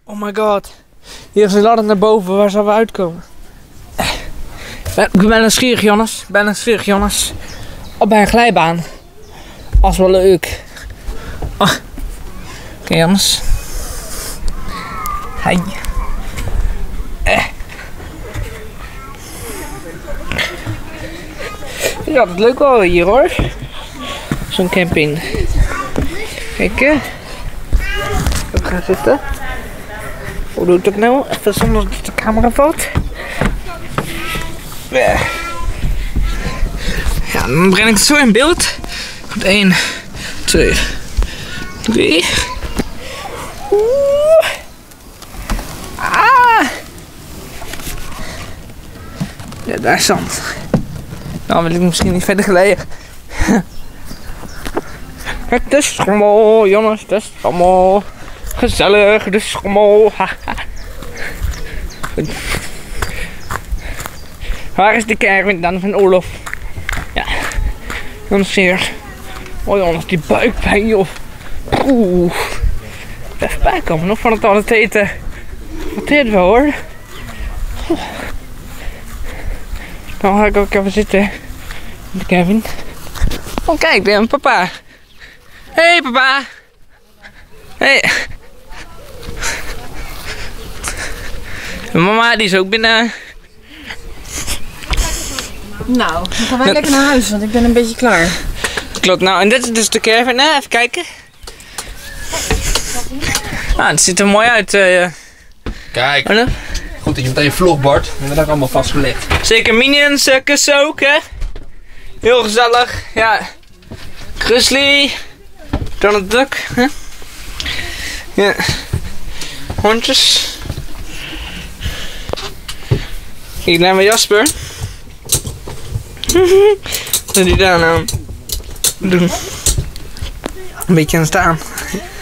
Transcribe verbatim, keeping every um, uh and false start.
Oh my god. Hier is de ladder naar boven. Waar zullen we uitkomen? Ik ben nieuwsgierig, Jonas. Ik ben nieuwsgierig, Jonas. Op bij een glijbaan. Als wel leuk. Oh. Oké, okay, Jonas. Hi. Eh. Ja, dat is leuk wel hier hoor. Zo'n camping. Kijk. We gaan zitten. Hoe doe ik dat nou? Even zonder dat de camera valt. Ja, dan breng ik het zo in beeld. Goed, één, twee, drie. Oeh. Ah. Ja, daar is zand. Nou wil ik misschien niet verder glijden. Het is schommel, jongens, het is schommel. Gezellig, de schommel. Waar is de caravan dan van Olof? Ja, jongens hier. Oh jongens, die buikpijn joh. Oeh. Even bijkomen nog van het al het eten. Wat dit wel hoor. Dan ga ik ook even zitten. Met Kevin. Oh kijk, daar is papa. Hey papa. Hey. Mama die is ook binnen. Nou, dan gaan wij lekker naar huis, want ik ben een beetje klaar. Klopt, nou en dit is dus de caravan, hè? Even kijken. Nou, het ziet er mooi uit. Uh, Kijk, oh, goed dat je meteen vlog, Bart. En dat heb ik allemaal vastgelegd. Zeker minions, uh, kussen ook, hè? Heel gezellig, ja. Grizzly. Donald Duck, hè? Ja. Hondjes. Hier zijn we Jasper. Wat doe die daar nou doen? Een beetje aan staan.